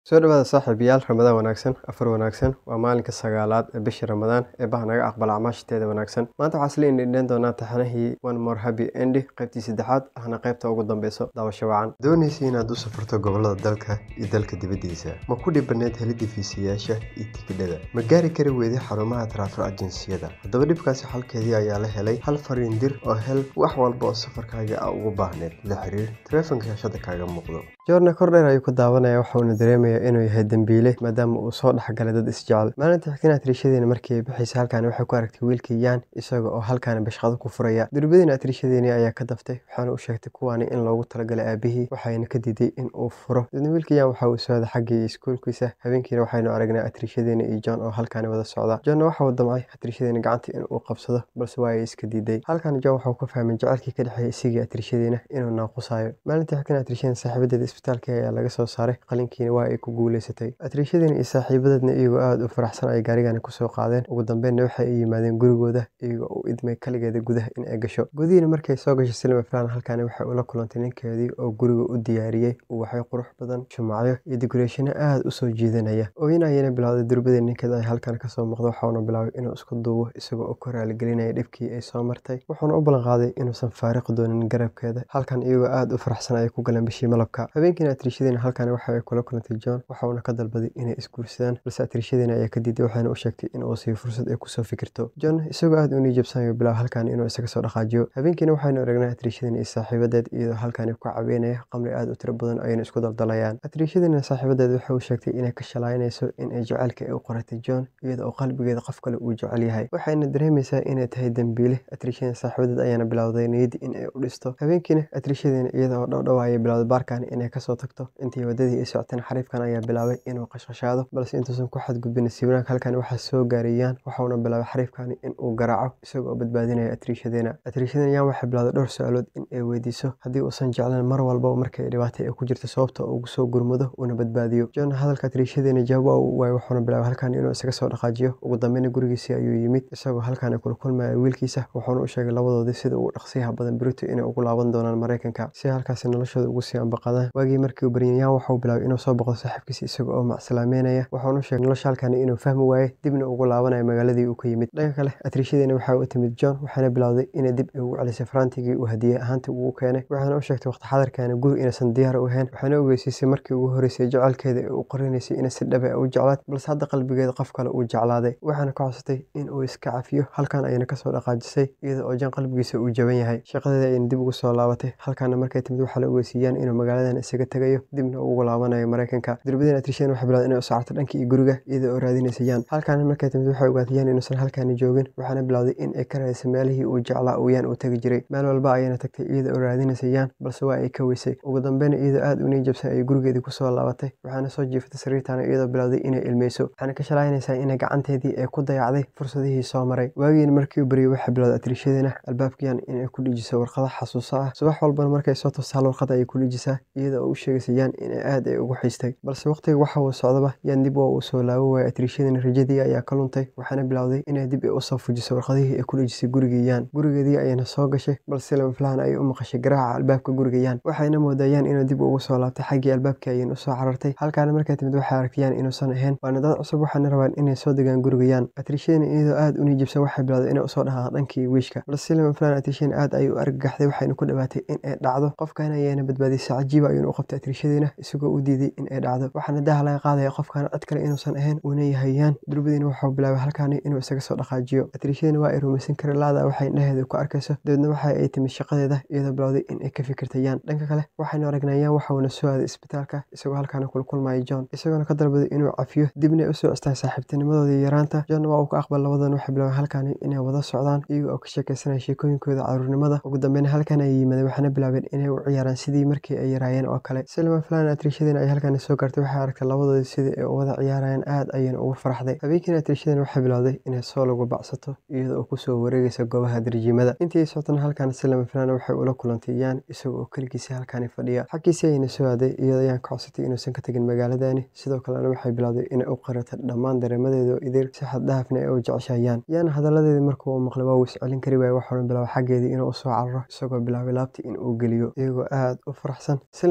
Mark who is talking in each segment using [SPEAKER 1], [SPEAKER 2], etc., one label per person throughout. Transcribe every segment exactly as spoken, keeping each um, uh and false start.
[SPEAKER 1] Soo dhawaada saaxiibayaal Ramadaan wanaagsan, afar wanaagsan. Waa maalinka sagaalaad ee bisha Ramadaan ee bah naga aqbala acmaashteeda wanaagsan. Maanta waxaa isla indhin doonaa taxanihii One More Happy End qaybtii saddexaad ahna qaybta ugu dambeyso daawasho wacan. Doonaysa inaad u safarto gobollada dalka iyo dalka dibaddiisa. Ma ku dhibaneed helidda fiisayaasha iyo tikidhada? Ma gaari kari weydii xarumaha travel agenciyada? Haddaba dhibkaasi xalkeedii ayaa la helay. Hal fariin dir oo hel wax walba oo safarkaaga ah ugu baahneed. La xiriir taleefanka shaashada kaaga muuqdo. Joorna kordheer ayuu ku daawanaya waxa uu dareemayaa inuu yahay dambiile maadaama uu soo dhexgalay dad isjecel. Maalinta xigtana atriishadeena markii ay bixisay halkaan waxay ku aragtay wiilkii Yaan isaga oo halkaan bashqado ku furaya. Durbadiina atriishadeena ayaa ka daftay waxaana u sheegtay kuwaani in loogu talagalay aabihii waxayna ka diiday in uu furo. Dadna wiilkii Yaan waxa uu soo xaggii iskuulkiisa habeenkiina waxaynu aragnaa atriishadeena iyo John oo halkaan wada socda. John waxa uu damcay atriishadeena gacanta in uu qabsado balse waa ay iska diiday. Halkaan John waxa uu ka fahmay jacaylkii ka dhexeeyay isaga atriishadeena inuu naaqusayo. Maalinta xigtana atriishadeena saaxiibadeeda isbitaalka ayaa laga soo saaray qalinkiina waa ay ku guuleysatay. atriishadeena iyo saaxiibadeedna iyagoo aad u faraxsan ay gaarigan ku soo qaadeen. Ugu dambeynna waxay u yimaadeen gurigooda iyagoo u idmay kaligeeda gudaha in ay gasho. Gudihiina markay soo gashay Silma Flan halkaan waxay ula kulantay ninkeedii oo guriga u diyaariyay waxay qurux badan shumacyo iyo decoration aad u soo jiidanaya. Ooyinayna bilowday durbada ninkeeda ay halkaan ka soo muuqdo waxaana bilaabay inuu isku duubo isagoo u koraal gelinaya dhibkii ay soo martay. Wuxuuna u ballan qaaday inuusan faariq doonin garabkeeda. Halkaan iyagoo aad u faraxsan ay ku galeen bishii malabka. Habeenkiina atriishadeena halkaan waxay kula kulantay John waxaana ka dalbaday inay isguursadaan balse atriishadeena ayaa ka diiday waxayna u sheegtay in uu siiyo fursad ay ku soo fikirto. John isagoo aad u niyadjabsanayo bilaab halkaan inuu isaga soo dhaqaajiyo. Habeenkiina waxaynu aragnaa atriishadeena iyo saaxiibadeed iyadoo halkaan ku caweynaya qamri aad u tiro badan ayna isku daldalayaan. atriishadeena saaxiibadeed waxay u sheegtay inay ka shalaynayso in ay jacaylka ay u qoratay John iyada oo qalbigeeda qof kale uu jecel yahay. Waxayna dareemaysaa inay tahay dambiile. atriishadeena saaxiibadeed ayaana bilowday niyad in ay u dhisto. Habeenkiina atriishadeena iyada oo dhowdhawaayay bilowday baarkaan inay ka soo tagto. Intii wadadii ay socotay xariifkan ayaa bilaabay inuu qashqashaado balse intuusan ku xadgudbin siwiraan halkaan waxa soo gaarayaan waxaana bilaabay xariifkan in uu garaaco isagoo badbaadinaya atriishadeena. atriishadeena Yaan waxay bilowday dhowr su'aalood in ay weydiiso haddii uusan jeclaan mar walba markay dhibaato ay ku jirto sababta uu ugu soo gurmado una badbaadiyo. John hadalka atriishadeena jawaab uu waayay waxaana bilaabay halkaan inuu isaga soo dhaqaajiyo. Ugu dambeyn gurigiisa ayuu yimid isagoo halkaan kula kulmaya wiilkiisa wuxuuna u sheegay labadoodii sida uu dhaqsiyaha badan Britain inay ugu laaban doonaan Mareykanka si halkaas noloshooda ugu sii ambaqadaan. Waagii markii uu baryay Yaan waxa uu bilaabay inuu soo boqdo saaxiibkiisa isagoo oo macsalaameynaya waxaana u sheegay nolosha halkaan inuu fahmi waayay dibna ugu laabanayo magaaladii uu ka yimid. Dhanka kale atriishadeena waxay u timid John waxayna bilowday inay dib ugu celisay farantigii uu hadiyay ahaantii ugu keenay waxaana u sheegtay waqti xadarkaana guri inaysan diyaar u ahayn waxaana ogeysiisay markii ugu horeysay jacaylkeeda ee uu qorinaysay inay si dhab ah u jeclaad balse hadda qalbigeeda qof kale uu jeclaaday. Waxaana ka codsatay in uu iska cafiyo halkaan ayna ka soo dhaqaajisay iyada oo John qalbigiisa uu jaban yahay. Shaqadeeda ayna dib ugu soo laabatay halkaana markay timid waxa la ogeysiiyay inuu magaaladan isaga tagayo dibna ugu laabanayo Mareykanka. Durbadiina atriishadeena waxay bilowday inay u saarto dhankii guriga iyada oo raadinaysa Yaan. Halkaan markay timid waxay ogaatay Yaan inuusan halkaan joogin waxaana bilowday in ay ka raadisay meelihii uu jeclaa oo Yaan uu tagi jiray. Meel walba ayayna tagtay iyada oo raadinaysa Yaan balse waa ay ka weysay. Ugu dambeyn iyadoo aad u niyadjabsan ay gurigeedii ku soo laabatay waxaana soo jiifatay sariirtaana iyadoo bilowday inay ilmeyso. Waxaana ka shalaynaysaa inay gacanteedii ay ku dayacday fursadihii soo maray. Waagiina markii uu baryay waxay bilowday atriishadeena albaabka Yaan inay ku dhijiso warqado xasuuso ah. Subax walbana markay soo toosto hal warqad ayay ku dhijisaa iyada oo u sheegaysa Yaan in aad ay ugu xiistay balse waqtiga waxa uu socdaba Yaan dib waa uu soo laabo waayay. atriishadeena rajadii ayaa ka luntay waxaana bilowday inay dib u soo fujiso warqadihii ay ku dhijisay gurigii Yaan. Gurigeedii ayayna soo gashay balse Silma Flan ay u maqashay garaaca albaabka guriga Yaan waxayna moodayaan inuu dib ugu soo laabtay xaggii albaabka ayayna u soo carartay. halkaan markay timid waxay aragtay Yaan inuusan ahayn waana dad cusub waxaana rabaan inay soo degaan guriga Yaan. atriishadeena iyadoo aad u niyadjabsan waxay bilowday inay u soo dhaqaaqdo dhankii wiishka balse Silma Flan atriishadeena aad ayay u argagaxday waxayna ku dhawaatay in ay dhacdo qofkaan ayayna badbaadisay cajiib ayuuna u qabtay atriishadeena isagoo u diiday in ay dhacdo waxaana daha laga qaadaya qofkaan cid kale inuusan ahayn uuna yahay Yaan. Durbadiina wuxuu bilaabay halkaan inuu isaga soo dhaqaajiyo. atriishadeena waa ay rumaysan kari laada waxay indhaheeda ku arkayso dabeedna waxa ay timid shaqadeeda iyadoo bilowday in ay ka fikirtay Yaan. Dhanka kale waxaynu aragnaa Yaan waxauna soo aaday isbitaalka isagoo halkaan kula kulmaya John isagoona ka dalbaday inuu cafiyo dibna u soo cestaan saaxiibtinimadoodii yaraanta. John waa uu ka aqbal labadan waxay bilaabeen halkaan inay wada socdaan iyaga oo ka sheekaysanaya sheekooyinkooda caruurnimada. Ugu dambeyn halkaan ay yimaadeen waxaana bilaabeen inay u ciyaaraan sidii markii ay yaraayeen oo kale. Silma Flan atriishadeena ay halkaan soo gaartay waxay aragtay labadoodii sidii ay u wada ciyaarayaan aad ayayna ugu faraxday. Habeenkiina atriishadeena waxay bilowday inay soo lagu bacsato iyada oo ku soo wareegaysa goobaha darjiimada. Intii ay socotana halkaan Silma Flan waxay ula kulantay Yaan isagoo oo kaligiisa halkaan fadhiya. Xaqiisii ayayna soo aaday iyadoo Yaan ka codsatay inuusan ka tagin magaaladani sidoo kalena waxay bilowday inay u qirato dhammaan dareemadeeda oo idil si xad dhaafna ay u jeceshahay Yaan. Yaan hadaladeedii markuu uu maqlay waa uu is celin kari waayay waxaana bilaabay xaggeedii inuu u soo cararo isagoo bilaabay laabtii in uu geliyo iyagoo aad u faraxsan. Silma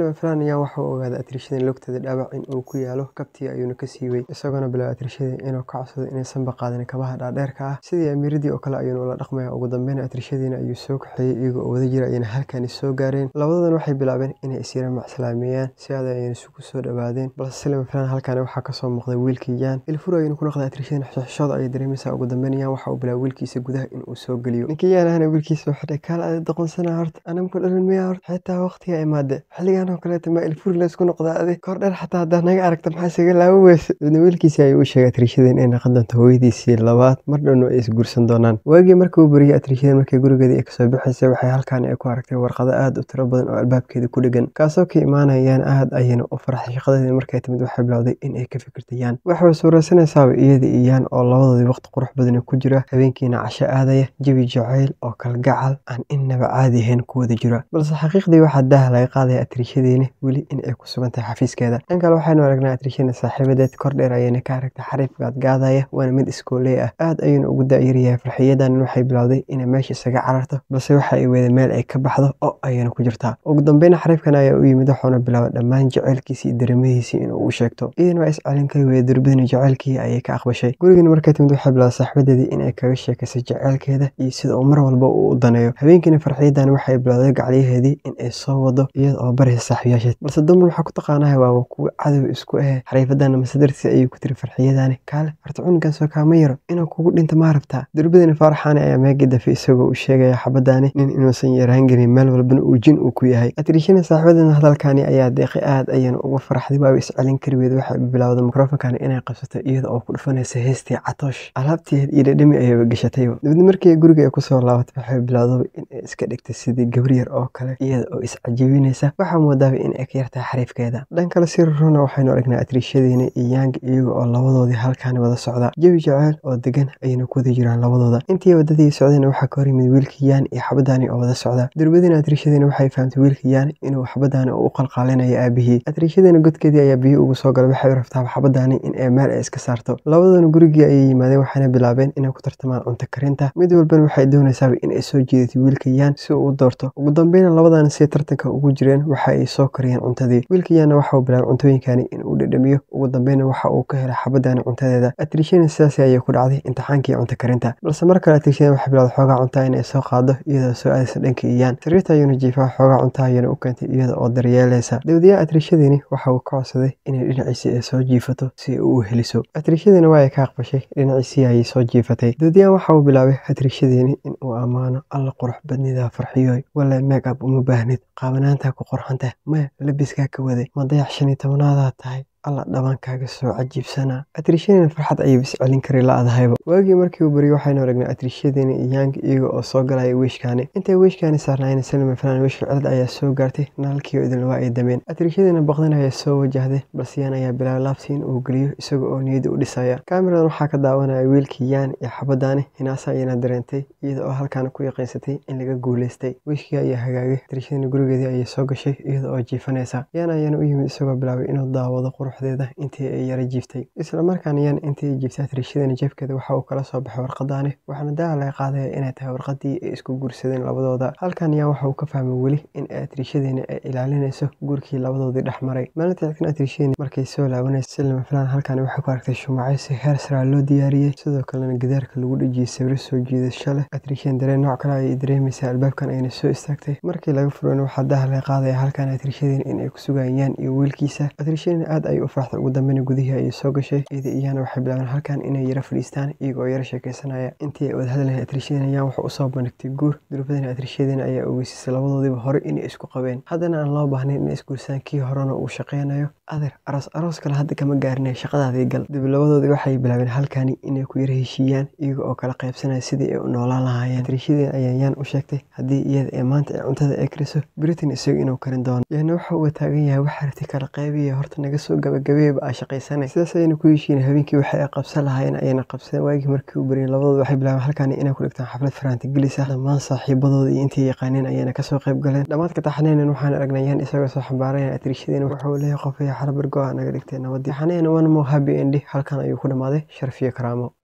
[SPEAKER 1] lama filaan ayaan waxa uu ogaaday atriishadii lugteeda dhaawac in uu ku yaalo kabtii ayuuna ka siibay isagoona bilaabay atriishadii inuu ka codsado inaysan baqaadin kabaha dhaadheerka ah sidii amiiradii oo kale ayuuna ula dhaqmaya. Ugu dambeyn atriishadiina ayuu soo kaxeeyey iyagoo oo wada jira ayayna halkaani soo gaareen. Labadoodana waxay bilaabeen inay is yara macsalaameeyaan si aad ayayna isugu soo dhawaadeen, balse si lama filaan halkaani waxaa kasoo muuqday wiilkii Yaan. Ilfur ayuuna ku noqday atriishadii xishooda ayay dareemaysaa. Ugu dambeyn Yaan waxa uu bilaabay wiilkiisa gudaha in uu soo geliyo. Ninkii Yaan ahna wiilkiisa wuxuu dhahay kaal aad doqonsana horta anam ku dhalin miyaa horta xitaa waqtiga imaade xilligan oo kaleeto ma Ilfur la isku noqdaa adi kor dheer xataa haddaa naga aragta maxaa isaga laawo weyse. Wiilkiisa ayuu u sheegay atriishadii inay noqon doonto hooyadiisii labaad mar dhowna ay isguursan doonaan. Waagii markii uu bariyay atriishadii markii gurigeedii ay kasoo bixaysay waxay halkaani ay ku aragtay warqado aad u tiro badan oo albaabkeeda ku dhegan kaasoo ka imaanayaan aad ayayna u faraxday. Shaqadeedii markay timid waxay bilowday in ay ka fikirto Yaan. waxay suuraysanaysaaba iyada iyo Yaan oo labadoodii waqti qurux badan ku jira habeenkiina casho aadaya jawi jacayl oo kalgacal aan innaba caadi ahayn ku wada jira. balse xaqiiqdii waxaa daaha laga qaadaya atriishadiina weli in ay ku sugan tahay xafiiskeeda. dhan kale waxaynu aragnaa atriishadii saaxiibadeed kor dheer ayayna ka aragtay xariif gaadgaadaya waana mid iskooley ah aad ayuuna ugu daayiryahay. farxiyadan waxay bilowday inay meesha isaga cararto balse waxa ay weeday meel ay ka baxdo oo ayayna ku jirtaa. ugu dambeyn xariifkan ayaa u yimid waxaana bilaabay dhammaan jacaylkiisii iyo dareemihiisii inuu u sheegto. iyadana waa is celin kari weyday durbadina jacaylkii ayay ka aqbashay. gurigiina markay timid waxay bilowday saaxiibadeedii inay kaga sheekaysay jacaylkeeda iyo sida uu mar walba uu u daneeyo. habeenkiina farxiyadan waxay bilowday gacliyaheedii in ay soo wado iyada oo baraysa saaxiibayaasheed balse dumar waxaa ku taqaanahay waa kuwa cadow isku ah. xariifadana masadartiisa ayay ku tiri farxiyadani kaale horta cunugan soo kaama yaro inuu kugu dhinto ma rabtaa. durbadina faaraxaani ayaa meegi dafi isagoo u sheegaya xabadaani nin inuusan yaraan gelin meel walbana uu jin uu ku yahay. atriishadii saaxiibadeedna hadalkaani ayaa deeqay aad ayayna uga farxday waa is celin kari weyday. waxay bilowday mikrofonkani inay qabsato iyada oo ku dhufanaysa heestii catoosh alaabteed iyo dhadhami ayayba gashatay. dibadna markii guriga ay kusoo laabatay waxay bilowday in ay iska dhigtay sidii gabar yar oo kale iyada oo is cajabinaysa. waxaa moodaaba in ay ka yartahay xariifkeeda. dhan kale si runa waxaynu aragnaa atriishadiina iyo Yang iyaga oo labadoodii halkaani wada socda jawi jacayl oo degan ayayna ku wada jiraan labadooda. intii wadadii socdayna waxaa ka hor yimid wiilkii Yaan iyo xabadaani oo wada socda. durbadina atriishadiina waxay fahamtay wiilkii Yaan inuu xabadaani u qalqaalinayo aabihii. atriishadiina godkeedii ayaa biyo ugu soo galay. waxay rabtaa xabadaani in ay meel ay iska saarto. labadoodana gurigii ayay yimaadeen waxayna bilaabeen inay ku tartamaan cunto karinta. mid walbana waxay doonaysaaba in ay soo jiidatay wiilkii Yaan si uu u doorto. ugu dambeynna labadana si tartanka ugu jireen waxa ay soo kariyeen cuntadii. wiilkii Yaanna waxa uu bilaabay cuntooyinkani in uu dhadhamiyo. ugu dambeynna waxa uu ka helay xabadaani cuntadeeda. atriishadina sidaas ayay ku dhacday imtixaankii cunto karinta. balse mar kale atriishadina waxay bilowday xoogaa cuntaa in ay soo qaado iyadoo soo aadaysa dhanka Yaan. sariirta ayuuna jiifaa xoogaa cuntaa ayayna u keentay iyada oo daryeelaysa. dawdiyaha atriishadiini waxa uu ka codsaday inay dhinaciisii ay soo jiifato si ay u heliso. atriishadiina waa ay ka aqbashay dhinaciisii ayay soo jiifatay. dawdiyahan waxa uu bilaabay atriishadiini in uu ammaano alla qurux badnida farxiyoy wala make up uma baahnid qaabanaanta ku qurxanta maya labiskaa ka waday ma dayax shan iyo tobanaad tahay alla dhabankaaga soo cajiibsana. atriishadiina farxad ayay is celin kari la-adahayba. waagii markii uu bariyay waxaynu aragnay atriishadiina iyo Yang iyaga oo soo galaya wiishkaani. intay wiishkaani saarnaayeen si lama filaan wiishka cilad ayaa soo gaartay naalkii oo idin waa ay dameen. atriishadiina baqdin ayaa soo wajahday balse Yaan ayaa bilaabay laabsi in uu geliyo isaga oo niyadda u dhisaya. kaamiradan waxaa ka daawanaya wiilkii Yaan iyo xabadaani hinaasa ayayna dareentay iyada oo halkaana ku yaqiinsatay in laga guuleystay. wiishkii ayaa hagaagay. atriishadiina gurigeedii ayay soo gashay iyada oo jiifanaysa. Yaan ayaana u yimid isagoo bilaabay inuu daawado intii ay yara jiiftay. isla markaana Yaan intii ay jiiftay atriishadiina jeebkeeda waxa uu kala soo baxay warqadaani waxaana daaha laga qaadaya inay tahay warqadii ay isku guursadeen labadooda. halkan Yaan waxa uu ka fahmay weli in atriishadiina ay ilaalinayso guurkii labadoodii dhex maray. maalintii xigtana atriishadiina markay soo laabanayso si lama filaan halkaani waxay ku aragtay shumacyo si heer sare loo diyaariyey sidoo kalena gidaarka lagu dhejiyey sawiro soo jiidasho leh. atriishadiina dareen nooc kale ayay dareemaysaa. albaabkan ayna soo istaagtay. markii laga furayna waxaa daaha laga qaadaya halkan atriishadiina in ay ku sugayaan Yaan iyo wiilkiisa. atriishadiina aad ay u farxday. ugu dambeyn gudihii ayay soo gashay. iyada iyana waxay bilaabeen halkan inay yara fadhiistaan iyagoo yara sheekaysanaya. intii ay wada hadlahayn atriishadiina Yaan wuxuu usoo bandhigtay guur. durbadina atriishadiina ayaa ogeysisay labadoodiiba hore inay isku qabeen haddana aan loo baahnayn inay isguursadaan. kii horena uu shaqaynayo adeer aroos aroos kale hadda kama gaarinay shaqadaadii gal. dib labadoodii waxay bilaabeen halkani inay ku yara heshiiyaan iyaga oo kala qaybsanaya sidii ay u noolaan lahaayeen. atriishadiina ayaa Yaan u sheegtay haddii iyada ee maanta ay cuntada ay kariso Britain isaga inuu karin doono. Yaanna waxa uu taagan yahay wax aragti kala qaybiya horta naga soo gabagabeeyba aa shaqaysanay. sidaas ayayna ku heshiiyeen. habeenkii waxay qabsan lahaayeen ayayna qabsadeen. waagii markii uu bariyay labadooda waxay bilaabeen halkan inay ku dhigtaan xaflad faraanti gelis ah. dhammaan saaxiibadooda iyo intii yaqaaneen ayayna kasoo qayb galeen. dhammaadka taxaneenan waxaan aragnay Yaan isagoo soo xambaaraya atriishadiina wuxuu leeyahay qof iyo xarbar go-aan naga dhigtay nabadii. taxaneen one more happy ending halkan ayuu ku dhamaaday sharaf iyo karaamo.